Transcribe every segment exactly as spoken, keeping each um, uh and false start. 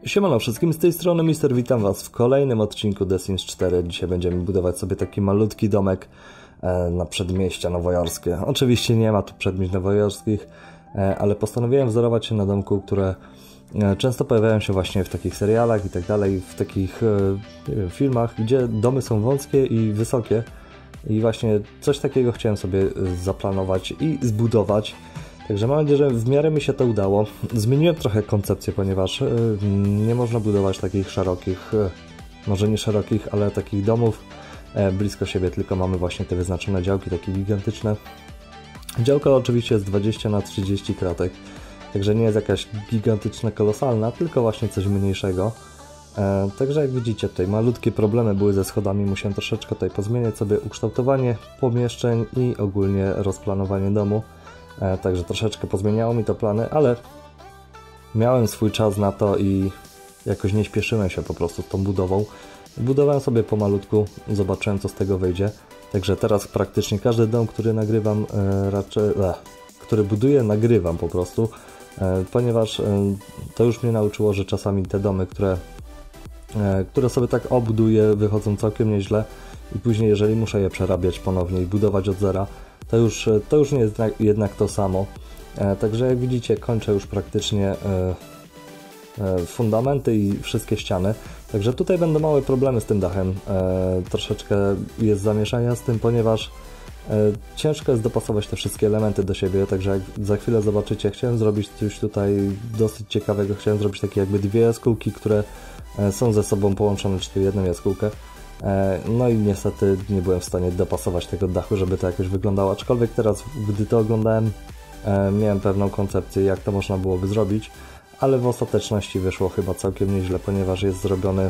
Siemano wszystkim, z tej strony Mister, witam was w kolejnym odcinku The Sims cztery. Dzisiaj będziemy budować sobie taki malutki domek e, na przedmieścia nowojorskie. Oczywiście nie ma tu przedmieść nowojorskich, e, ale postanowiłem wzorować się na domku, które e, często pojawiają się właśnie w takich serialach i tak dalej, w takich e, nie wiem, filmach, gdzie domy są wąskie i wysokie. I właśnie coś takiego chciałem sobie zaplanować i zbudować. Także mam nadzieję, że w miarę mi się to udało. Zmieniłem trochę koncepcję, ponieważ nie można budować takich szerokich, może nie szerokich, ale takich domów blisko siebie, tylko mamy właśnie te wyznaczone działki, takie gigantyczne. Działka oczywiście jest dwadzieścia na trzydzieści kratek, także nie jest jakaś gigantyczna, kolosalna, tylko właśnie coś mniejszego. Także jak widzicie, tutaj malutkie problemy były ze schodami, musiałem troszeczkę tutaj pozmieniać sobie ukształtowanie pomieszczeń i ogólnie rozplanowanie domu. Także troszeczkę pozmieniało mi to plany, ale miałem swój czas na to i jakoś nie śpieszyłem się po prostu z tą budową. Budowałem sobie pomalutku, zobaczyłem co z tego wyjdzie. Także teraz praktycznie każdy dom, który nagrywam, e, raczej, e, który buduję, nagrywam po prostu, e, ponieważ e, to już mnie nauczyło, że czasami te domy, które, e, które sobie tak obuduję, wychodzą całkiem nieźle i później jeżeli muszę je przerabiać ponownie i budować od zera, To już, to już nie jest jednak to samo. E, także jak widzicie, kończę już praktycznie e, e, fundamenty i wszystkie ściany. Także tutaj będą małe problemy z tym dachem. E, troszeczkę jest zamieszania z tym, ponieważ e, ciężko jest dopasować te wszystkie elementy do siebie. Także jak za chwilę zobaczycie, chciałem zrobić coś tutaj dosyć ciekawego. Chciałem zrobić takie jakby dwie jaskółki, które e, są ze sobą połączone, czy tu jedną jaskółkę. No i niestety nie byłem w stanie dopasować tego dachu, żeby to jakoś wyglądało, aczkolwiek teraz, gdy to oglądałem, miałem pewną koncepcję, jak to można byłoby zrobić, ale w ostateczności wyszło chyba całkiem nieźle, ponieważ jest zrobiony,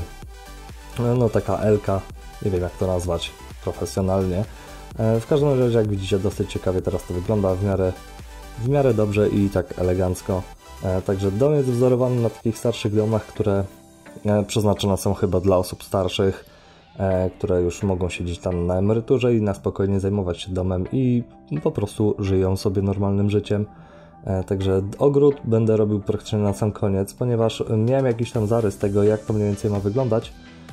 no taka elka, nie wiem jak to nazwać profesjonalnie. W każdym razie, jak widzicie, dosyć ciekawie teraz to wygląda, w miarę, w miarę dobrze i tak elegancko. Także dom jest wzorowany na takich starszych domach, które przeznaczone są chyba dla osób starszych, które już mogą siedzieć tam na emeryturze i na spokojnie zajmować się domem i po prostu żyją sobie normalnym życiem. Także ogród będę robił praktycznie na sam koniec, ponieważ miałem jakiś tam zarys tego, jak to mniej więcej ma wyglądać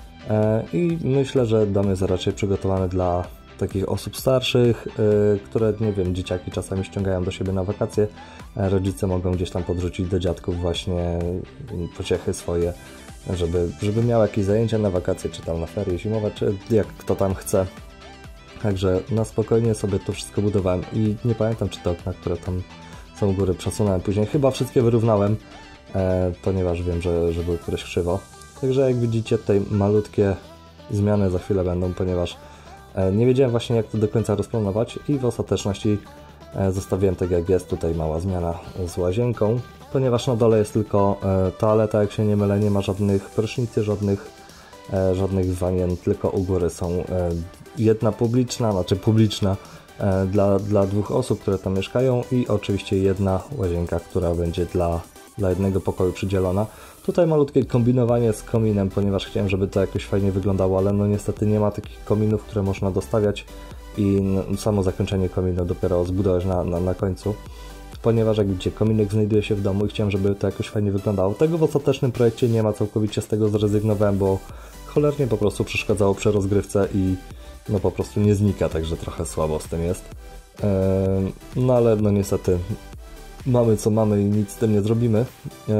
i myślę, że dom jest raczej przygotowany dla takich osób starszych, które, nie wiem, dzieciaki czasami ściągają do siebie na wakacje, rodzice mogą gdzieś tam podrzucić do dziadków właśnie pociechy swoje, żeby, żeby miał jakieś zajęcia na wakacje, czy tam na ferie zimowe, czy jak kto tam chce. Także na spokojnie sobie to wszystko budowałem i nie pamiętam, czy te okna, które tam są u góry, przesunąłem później. Chyba wszystkie wyrównałem, e, ponieważ wiem, że, że były któreś krzywo. Także jak widzicie, tutaj malutkie zmiany za chwilę będą, ponieważ e, nie wiedziałem właśnie, jak to do końca rozplanować i w ostateczności e, zostawiłem tak jak jest. Tutaj mała zmiana z łazienką, ponieważ na dole jest tylko e, toaleta, jak się nie mylę, nie ma żadnych prysznicy, żadnych, e, żadnych wanien, tylko u góry są e, jedna publiczna, znaczy publiczna e, dla, dla dwóch osób, które tam mieszkają i oczywiście jedna łazienka, która będzie dla, dla jednego pokoju przydzielona. Tutaj malutkie kombinowanie z kominem, ponieważ chciałem, żeby to jakoś fajnie wyglądało, ale no niestety nie ma takich kominów, które można dostawiać i no, samo zakończenie kominu dopiero zbudować na, na, na końcu. Ponieważ jak widzicie, kominek znajduje się w domu i chciałem, żeby to jakoś fajnie wyglądało. Tego w ostatecznym projekcie nie ma, całkowicie z tego zrezygnowałem, bo cholernie po prostu przeszkadzało przy rozgrywce i no po prostu nie znika, także trochę słabo z tym jest. Eee, no ale no niestety mamy co mamy i nic z tym nie zrobimy. Eee,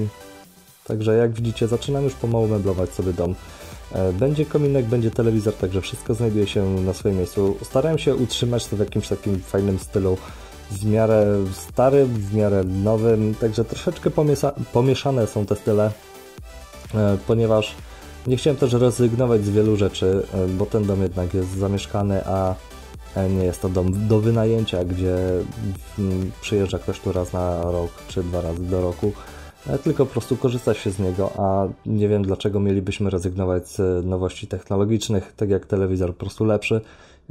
także jak widzicie, zaczynam już pomału meblować sobie dom. Eee, będzie kominek, będzie telewizor, także wszystko znajduje się na swoim miejscu. Starałem się utrzymać to w jakimś takim fajnym stylu, w miarę starym, w miarę nowym, także troszeczkę pomieszane są te style, e, ponieważ nie chciałem też rezygnować z wielu rzeczy, e, bo ten dom jednak jest zamieszkany, a nie jest to dom do wynajęcia, gdzie m, przyjeżdża ktoś tu raz na rok, czy dwa razy do roku, e, tylko po prostu korzysta się z niego, a nie wiem dlaczego mielibyśmy rezygnować z nowości technologicznych, tak jak telewizor po prostu lepszy.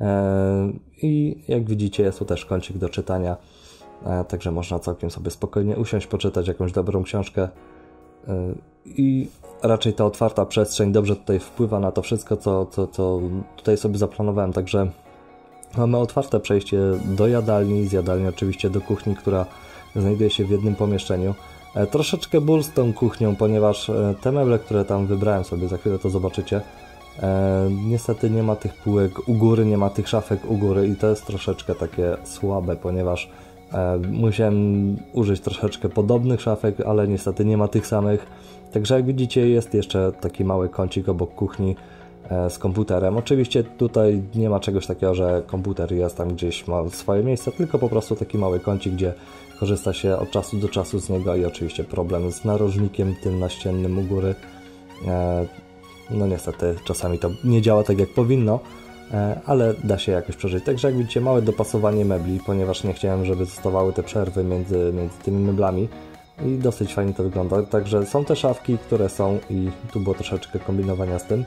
I jak widzicie, jest tu też kącik do czytania, także można całkiem sobie spokojnie usiąść, poczytać jakąś dobrą książkę i raczej ta otwarta przestrzeń dobrze tutaj wpływa na to wszystko, co, co, co tutaj sobie zaplanowałem. Także mamy otwarte przejście do jadalni, z jadalni oczywiście do kuchni, która znajduje się w jednym pomieszczeniu. Troszeczkę ból z tą kuchnią, ponieważ te meble, które tam wybrałem sobie, za chwilę to zobaczycie, niestety nie ma tych półek u góry, nie ma tych szafek u góry i to jest troszeczkę takie słabe, ponieważ musiałem użyć troszeczkę podobnych szafek, ale niestety nie ma tych samych. Także jak widzicie, jest jeszcze taki mały kącik obok kuchni z komputerem. Oczywiście tutaj nie ma czegoś takiego, że komputer jest tam gdzieś, ma swoje miejsce, tylko po prostu taki mały kącik, gdzie korzysta się od czasu do czasu z niego i oczywiście problem z narożnikiem tym naściennym u góry. No niestety czasami to nie działa tak jak powinno, ale da się jakoś przeżyć. Także jak widzicie, małe dopasowanie mebli, ponieważ nie chciałem, żeby zostawały te przerwy między, między tymi meblami i dosyć fajnie to wygląda. Także są te szafki, które są i tu było troszeczkę kombinowania z tym.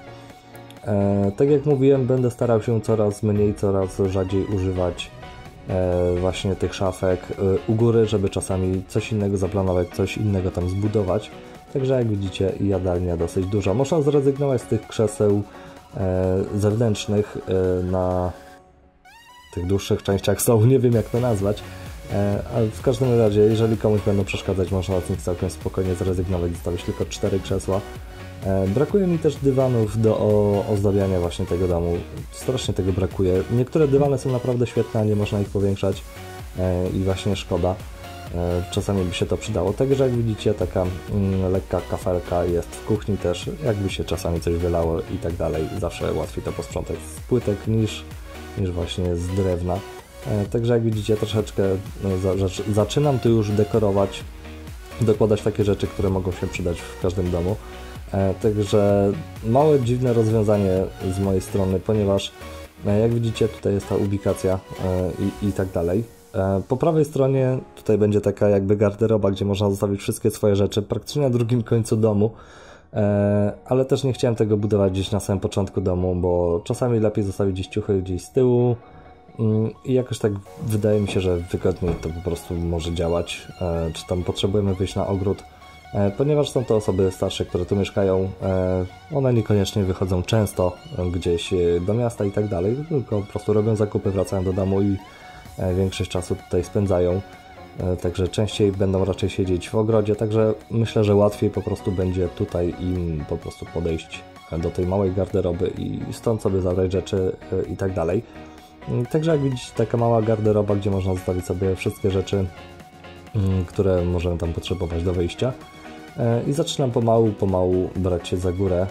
E, tak jak mówiłem, będę starał się coraz mniej, coraz rzadziej używać e, właśnie tych szafek e, u góry, żeby czasami coś innego zaplanować, coś innego tam zbudować. Także jak widzicie, jadalnia dosyć duża. Można zrezygnować z tych krzeseł e, zewnętrznych e, na tych dłuższych częściach stołu, nie wiem jak to nazwać. E, ale w każdym razie, jeżeli komuś będą przeszkadzać, można z nich całkiem spokojnie zrezygnować, zostawić tylko cztery krzesła. E, brakuje mi też dywanów do o, ozdabiania właśnie tego domu. Strasznie tego brakuje. Niektóre dywany są naprawdę świetne, a nie można ich powiększać e, i właśnie szkoda. E, czasami by się to przydało. Także jak widzicie, taka mm, lekka kafelka jest w kuchni też. Jakby się czasami coś wylało i tak dalej, zawsze łatwiej to posprzątać z płytek niż, niż właśnie z drewna. E, także jak widzicie, troszeczkę no, za, za, zaczynam tu już dekorować, dokładać takie rzeczy, które mogą się przydać w każdym domu. E, także małe dziwne rozwiązanie z mojej strony, ponieważ e, jak widzicie, tutaj jest ta ubikacja e, i, i tak dalej. E, po prawej stronie tutaj będzie taka jakby garderoba, gdzie można zostawić wszystkie swoje rzeczy praktycznie na drugim końcu domu. E, ale też nie chciałem tego budować gdzieś na samym początku domu, bo czasami lepiej zostawić gdzieś ciuchy gdzieś z tyłu. I jakoś tak wydaje mi się, że wygodniej to po prostu może działać, e, czy tam potrzebujemy wyjść na ogród, e, ponieważ są to osoby starsze, które tu mieszkają, e, one niekoniecznie wychodzą często gdzieś do miasta i tak dalej, tylko po prostu robią zakupy, wracają do domu i e, większość czasu tutaj spędzają, e, także częściej będą raczej siedzieć w ogrodzie, także myślę, że łatwiej po prostu będzie tutaj im po prostu podejść do tej małej garderoby i stąd sobie zabrać rzeczy e, i tak dalej. Także jak widzicie, taka mała garderoba, gdzie można zostawić sobie wszystkie rzeczy, które możemy tam potrzebować do wyjścia. I zaczynam pomału, pomału brać się za górę.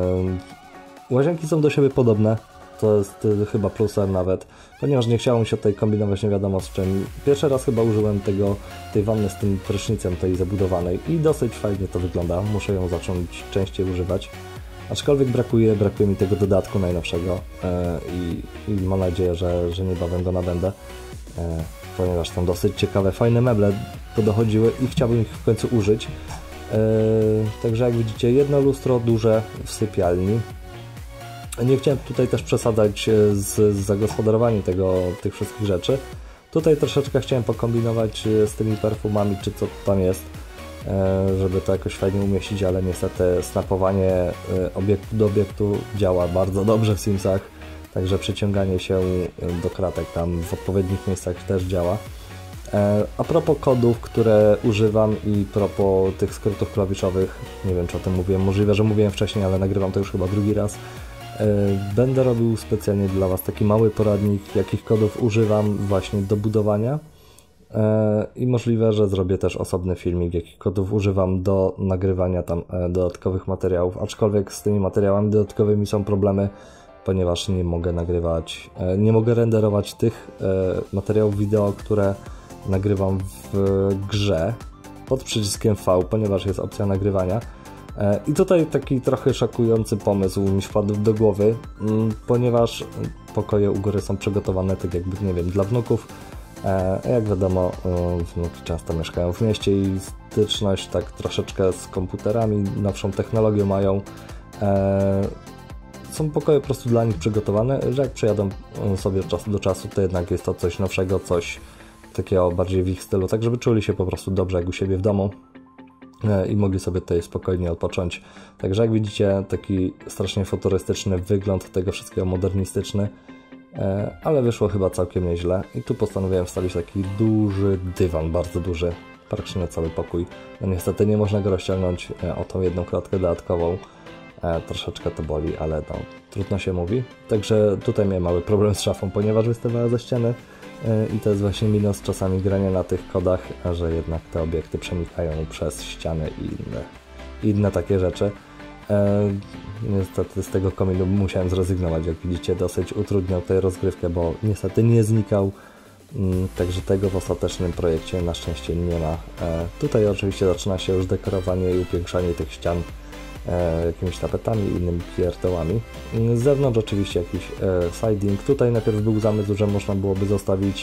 Łazienki są do siebie podobne, to jest chyba plusem nawet, ponieważ nie chciałem się tutaj kombinować nie wiadomo z czym. Pierwszy raz chyba użyłem tego, tej wanny z tym prysznicem tej zabudowanej i dosyć fajnie to wygląda, muszę ją zacząć częściej używać. Aczkolwiek brakuje, brakuje mi tego dodatku najnowszego e, i, i mam nadzieję, że, że niebawem go nabędę, e, ponieważ są dosyć ciekawe, fajne meble podochodziły i chciałbym ich w końcu użyć. E, także jak widzicie, jedno lustro duże w sypialni. Nie chciałem tutaj też przesadzać z, z zagospodarowaniem tego, tych wszystkich rzeczy. Tutaj troszeczkę chciałem pokombinować z tymi perfumami, czy co tam jest, żeby to jakoś fajnie umieścić, ale niestety snapowanie obiektu do obiektu działa bardzo dobrze w Simsach, także przyciąganie się do kratek tam w odpowiednich miejscach też działa. A propos kodów, które używam i propos tych skrótów klawiszowych, nie wiem czy o tym mówiłem, możliwe, że mówiłem wcześniej, ale nagrywam to już chyba drugi raz. Będę robił specjalnie dla Was taki mały poradnik, jakich kodów używam właśnie do budowania. I możliwe, że zrobię też osobny filmik, jakich kodów używam do nagrywania tam dodatkowych materiałów, aczkolwiek z tymi materiałami dodatkowymi są problemy, ponieważ nie mogę nagrywać, nie mogę renderować tych materiałów wideo, które nagrywam w grze pod przyciskiem V, ponieważ jest opcja nagrywania. I tutaj taki trochę szokujący pomysł mi wpadł do głowy, ponieważ pokoje u góry są przygotowane tak jakby, nie wiem, dla wnuków. Jak wiadomo, wnuki często mieszkają w mieście i styczność tak troszeczkę z komputerami, nowszą technologią mają. Są pokoje po prostu dla nich przygotowane, że jak przyjadą sobie od czasu do czasu, to jednak jest to coś nowszego, coś takiego bardziej w ich stylu, tak żeby czuli się po prostu dobrze jak u siebie w domu i mogli sobie tutaj spokojnie odpocząć. Także jak widzicie, taki strasznie futurystyczny wygląd tego wszystkiego, modernistyczny, ale wyszło chyba całkiem nieźle i tu postanowiłem wstawić taki duży dywan, bardzo duży. praktycznie na cały pokój. No niestety nie można go rozciągnąć o tą jedną klatkę dodatkową. E, troszeczkę to boli, ale no, trudno się mówi. Także tutaj miałem mały problem z szafą, ponieważ wystawała ze ściany e, i to jest właśnie minus czasami grania na tych kodach, że jednak te obiekty przenikają przez ściany i inne, inne takie rzeczy. E, niestety z tego kominu musiałem zrezygnować, jak widzicie, dosyć utrudniał tę rozgrywkę, bo niestety nie znikał. Mm, także tego w ostatecznym projekcie na szczęście nie ma. E, tutaj oczywiście zaczyna się już dekorowanie i upiększanie tych ścian e, jakimiś tapetami i innymi pierdołami. Z zewnątrz oczywiście jakiś e, siding. Tutaj najpierw był zamysł, że można byłoby zostawić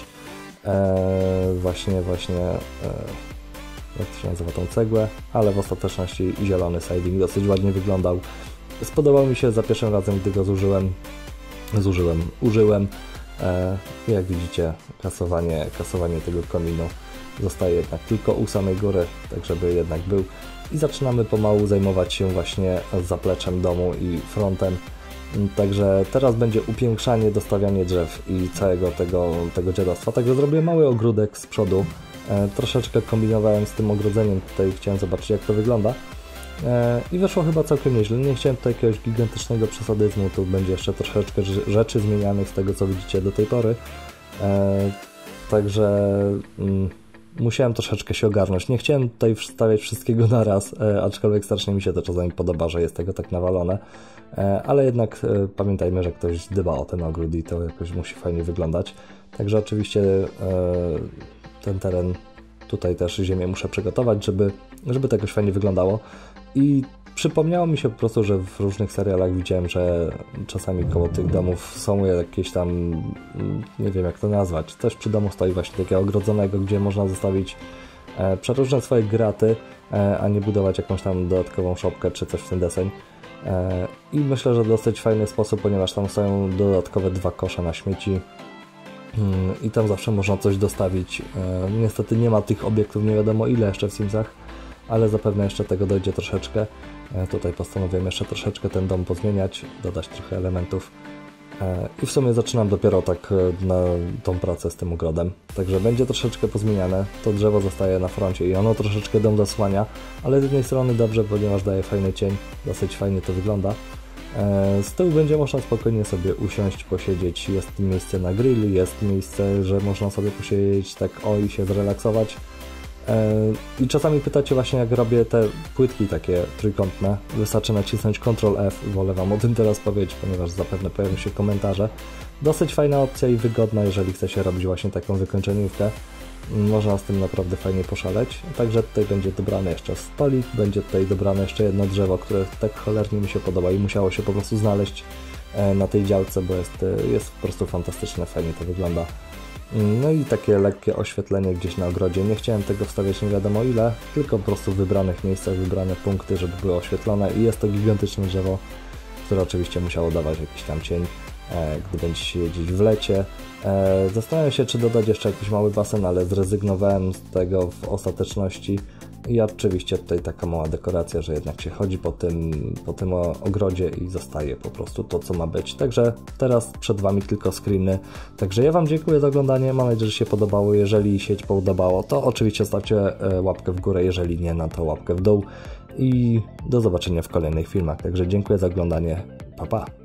e, właśnie właśnie e, jak to się nazywa, tą cegłę, ale w ostateczności zielony siding dosyć ładnie wyglądał. Spodobał mi się za pierwszym razem, gdy go zużyłem, zużyłem, użyłem. E, jak widzicie, kasowanie, kasowanie tego kominu zostaje jednak tylko u samej góry, tak żeby jednak był. I zaczynamy pomału zajmować się właśnie zapleczem domu i frontem. Także teraz będzie upiększanie, dostawianie drzew i całego tego, tego dziadostwa. Także zrobię mały ogródek z przodu. E, troszeczkę kombinowałem z tym ogrodzeniem, tutaj chciałem zobaczyć, jak to wygląda. E, I wyszło chyba całkiem nieźle. Nie chciałem tutaj jakiegoś gigantycznego przesadyzmu, tu będzie jeszcze troszeczkę rzeczy zmienianych z tego, co widzicie do tej pory. E, także mm, musiałem troszeczkę się ogarnąć. Nie chciałem tutaj wstawiać wszystkiego na raz, e, aczkolwiek strasznie mi się to czasami podoba, że jest tego tak nawalone. E, ale jednak e, pamiętajmy, że ktoś dba o ten ogród i to jakoś musi fajnie wyglądać. Także oczywiście e, ten teren, tutaj też ziemię muszę przygotować, żeby, żeby to jakoś fajnie wyglądało. I przypomniało mi się po prostu, że w różnych serialach widziałem, że czasami koło tych domów są jakieś tam, nie wiem jak to nazwać, coś przy domu stoi właśnie takiego ogrodzonego, gdzie można zostawić e, przeróżne swoje graty, e, a nie budować jakąś tam dodatkową szopkę czy coś w ten deseń. E, I myślę, że dosyć fajny sposób, ponieważ tam są dodatkowe dwa kosze na śmieci. I tam zawsze można coś dostawić. Niestety nie ma tych obiektów nie wiadomo ile jeszcze w Simsach, ale zapewne jeszcze tego dojdzie troszeczkę. Tutaj postanowiłem jeszcze troszeczkę ten dom pozmieniać, dodać trochę elementów. I w sumie zaczynam dopiero tak na tą pracę z tym ogrodem. Także będzie troszeczkę pozmieniane. To drzewo zostaje na froncie i ono troszeczkę dom zasłania, ale z jednej strony dobrze, ponieważ daje fajny cień. Dosyć fajnie to wygląda. Z tyłu będzie można spokojnie sobie usiąść, posiedzieć, jest miejsce na grill, jest miejsce, że można sobie posiedzieć tak o i się zrelaksować. I czasami pytacie właśnie, jak robię te płytki takie trójkątne, wystarczy nacisnąć kontrol F, wolę Wam o tym teraz powiedzieć, ponieważ zapewne pojawią się komentarze. Dosyć fajna opcja i wygodna, jeżeli chce się robić właśnie taką wykończeniówkę. Można z tym naprawdę fajnie poszaleć. Także tutaj będzie dobrany jeszcze stolik, będzie tutaj dobrane jeszcze jedno drzewo, które tak cholernie mi się podoba i musiało się po prostu znaleźć na tej działce, bo jest, jest po prostu fantastyczne, fajnie to wygląda. No i takie lekkie oświetlenie gdzieś na ogrodzie. Nie chciałem tego wstawiać nie wiadomo ile, tylko po prostu w wybranych miejscach, wybrane punkty, żeby były oświetlone i jest to gigantyczne drzewo, które oczywiście musiało dawać jakiś tam cień, gdy będziecie jeździć w lecie. Zastanawiam się, czy dodać jeszcze jakiś mały basen, ale zrezygnowałem z tego w ostateczności. I oczywiście tutaj taka mała dekoracja, że jednak się chodzi po tym, po tym ogrodzie i zostaje po prostu to, co ma być. Także teraz przed Wami tylko screeny. Także ja Wam dziękuję za oglądanie, mam nadzieję, że się podobało. Jeżeli się podobało, to oczywiście stawcie łapkę w górę, jeżeli nie, no to łapkę w dół. I do zobaczenia w kolejnych filmach. Także dziękuję za oglądanie, pa pa!